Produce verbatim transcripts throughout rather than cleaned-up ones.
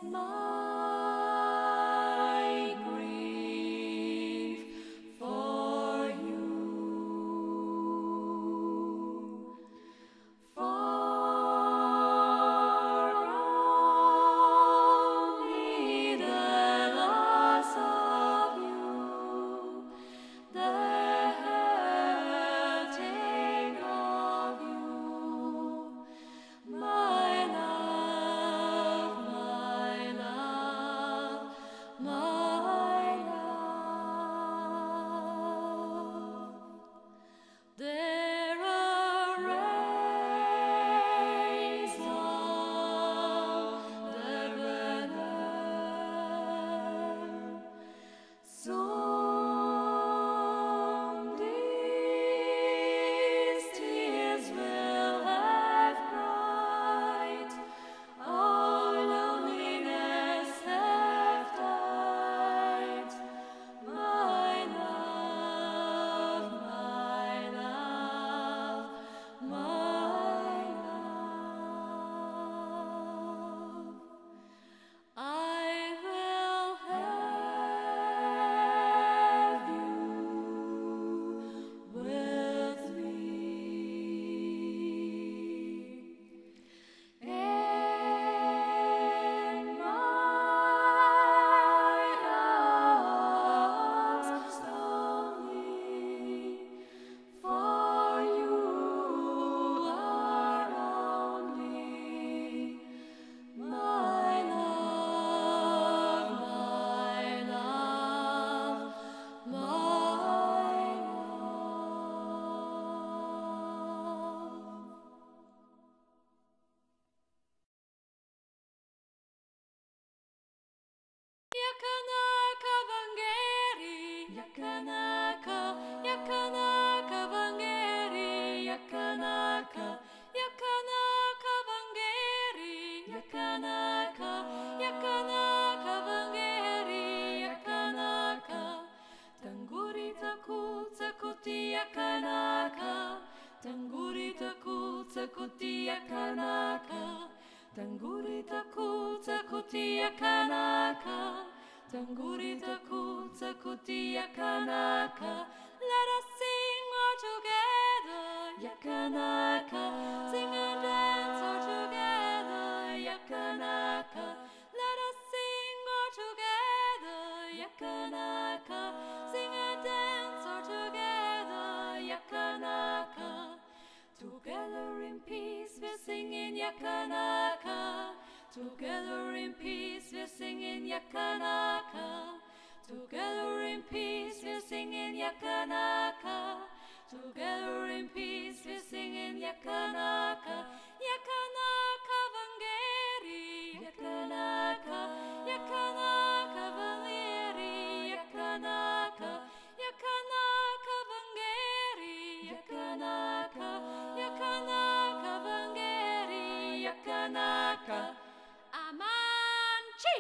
my grief for you, for only the loss of you, the hurting of you, my love, my love, my love. There are rays of the banner. Soon these tears will have cried, all loneliness have died. My love, my love, my love. I will have you with me in my arms only, for you are only my love, my love, my love. Yakanaka Vangeri, Yakanaka, Yakanaka Vangeri, Yakanaka, Yakanaka Vangeri, Yakanaka, Yakanaka Vangeri, Yakanaka, Tanguri takutsa kuti Yakanaka, Tanguri takutsa kuti Yakanaka, Tanguri takutsa kuti Yakanaka, Tanguri takutsa kuti Yakanaka. Let us sing all together, Yakanaka. Sing and dance all together, Yakanaka. Let us sing all together, Yakanaka. Sing and dance all together, Yakanaka. Together in peace we're singing Yakanaka. Together in peace we're singing Yakanaka. Together in peace we're singing Yakanaka. Together in peace we're singing Yakanaka. Yakanaka Vangeri, Yakanaka, Yakanaka Vangeri, Yakanaka, Yakanaka Vangeri, Yakanaka, Yakanaka Vangeri, Yakanaka. Amanchi!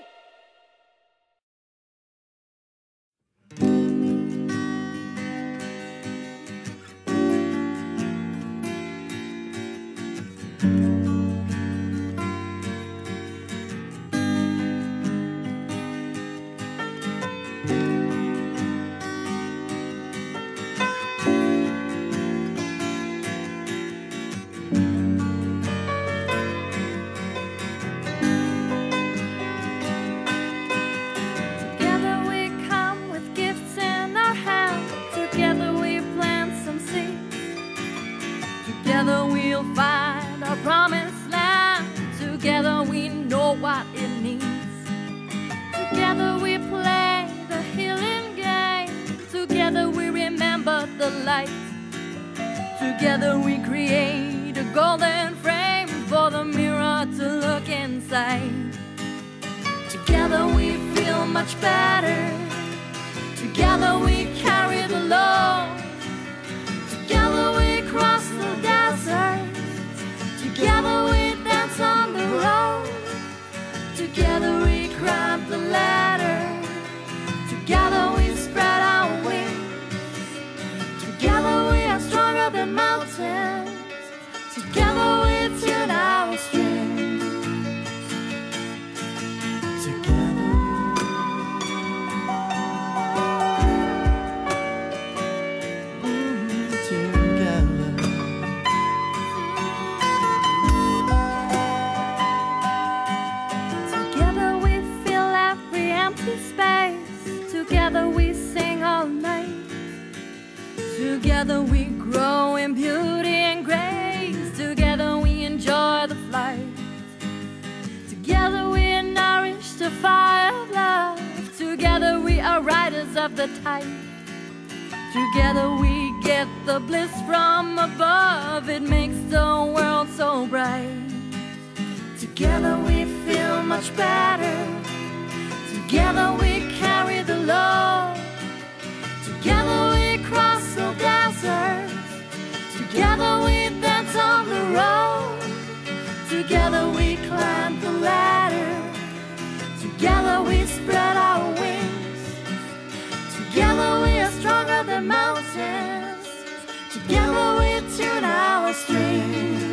Together we come with gifts in our hands. Together we plant some seeds. Together we'll find our promised land. Together we know what it needs. Together we play the healing game. Together we remember the light. Together we create a golden frame for the mirror to look inside. Together we feel much better. Together we carry the load. Together we cross the desert. Together we dance on the road. Together we climb the ladder. Together we spread our wings. Together we are stronger than mountains. Together we tune our strings. Together we grow in beauty and grace. Together we enjoy the flight. Together we nourish the fire of love. Together we are riders of the tide. Together we get the bliss from above. It makes the world so bright. Together we feel much better. Together we carry the load. Together we cross the deserts. Together we dance on the road. Together we climb the ladder. Together we spread our wings. Together we are stronger than mountains. Together we tune our strings.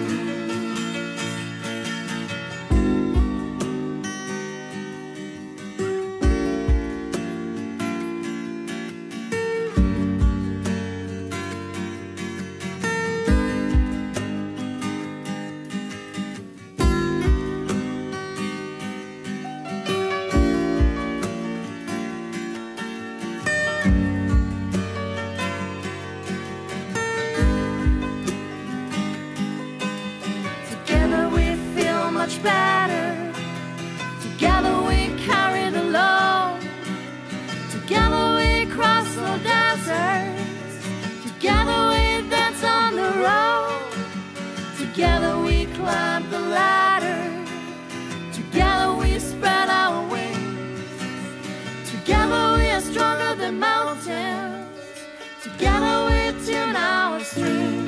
Much better. Together we carry the load. Together we cross the deserts. Together we dance on the road. Together we climb the ladder. Together we spread our wings. Together we are stronger than mountains. Together we tune our strings.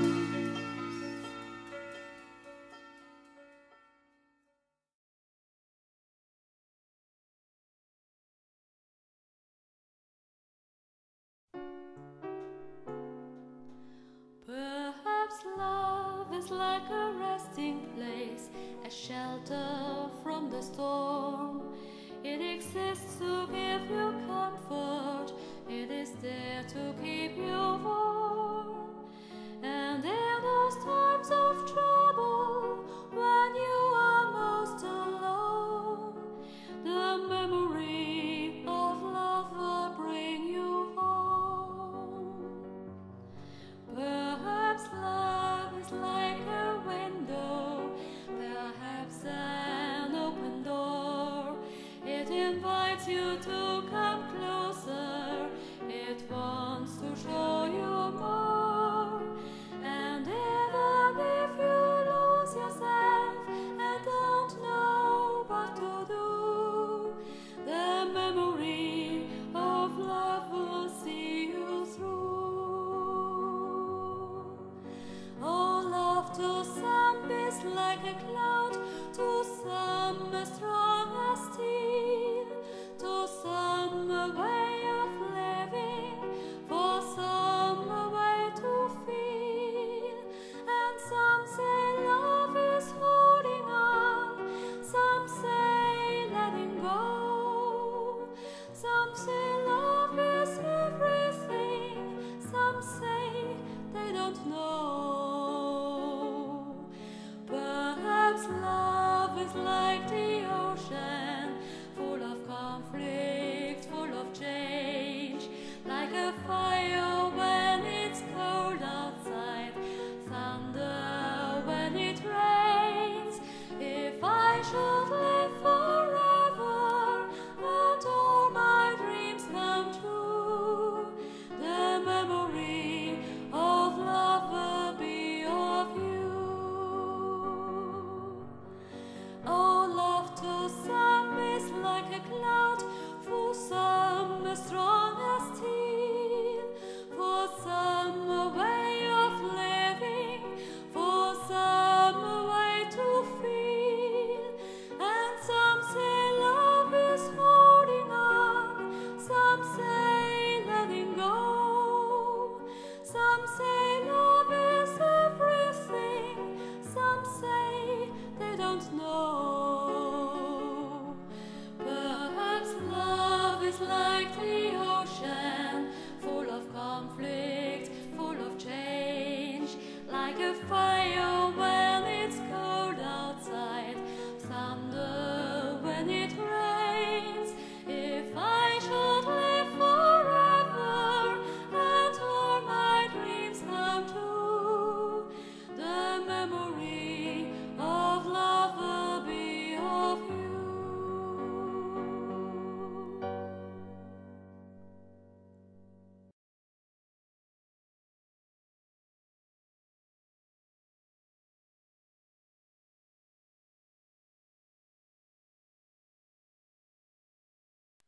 Perhaps love is like a resting place, a shelter from the storm. It exists to give you comfort, it is there to keep you warm. And in those times of trouble, when you are most alone, the memory of love will bring you home. Perhaps love is like a window, perhaps an open door. It invites you to come closer, it wants to show you more. And even if you lose yourself and don't know what to do, the memory of love will see you through. Oh, love to some is like a cloud, to some as strong as steel, to some a way of living, for some a way to feel. And some say love is holding on, some say letting go. Some say love is everything, some say they don't know. Perhaps love is like the ocean, full of conflict, full of change, like a fire when it's cold outside, thunder when it rains. If I should live forever and all my dreams come true, the memory of love will be of you. Oh, love to some is like a cloud, for some as strong as steel, for some a way of living, for some a way to feel. And some say love is holding on, some say letting go. Some say love is everything, some say they don't know. Perhaps love is like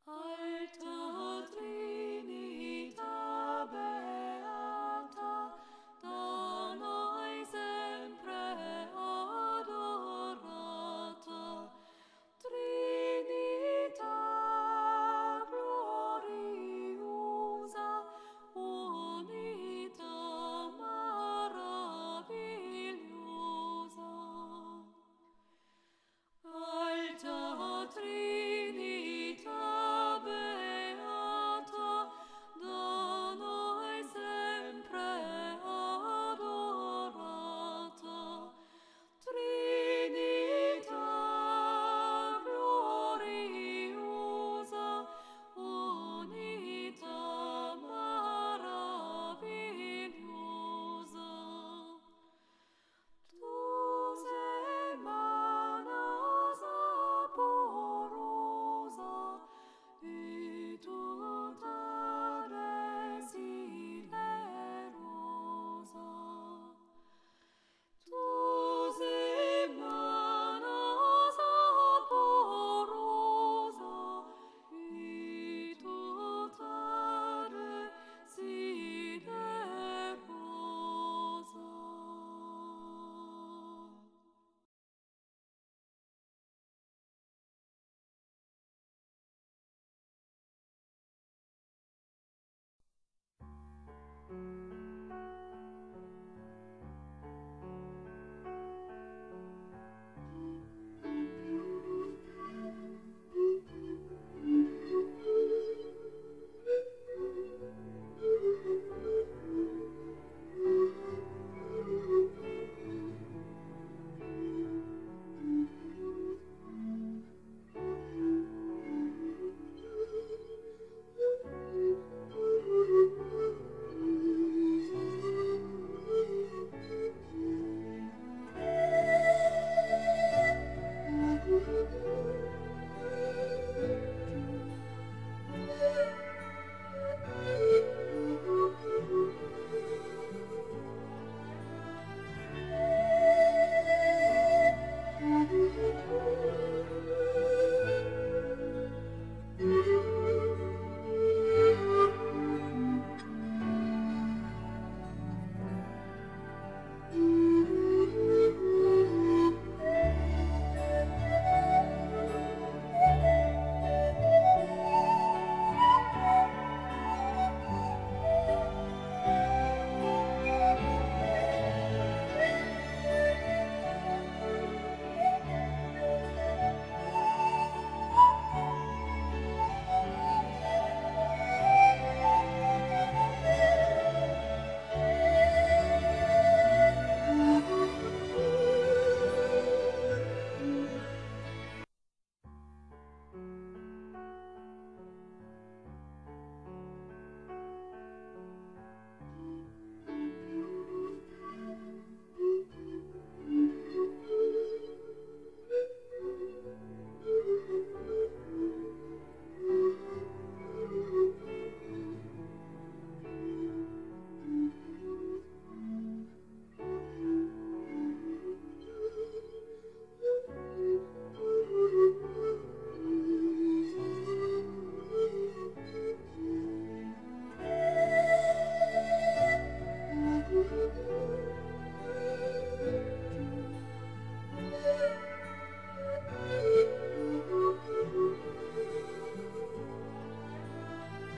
Alta Trinita beata, da noi sempre adorata, Trinita gloriosa, unita maravigliosa. Alta Trinita beata, da noi sempre adorata, Trinita gloriosa, unita maravigliosa. Tu sei mana saporosa, e tutta desiderosa. Tu sei mana saporosa, e tutta desiderosa.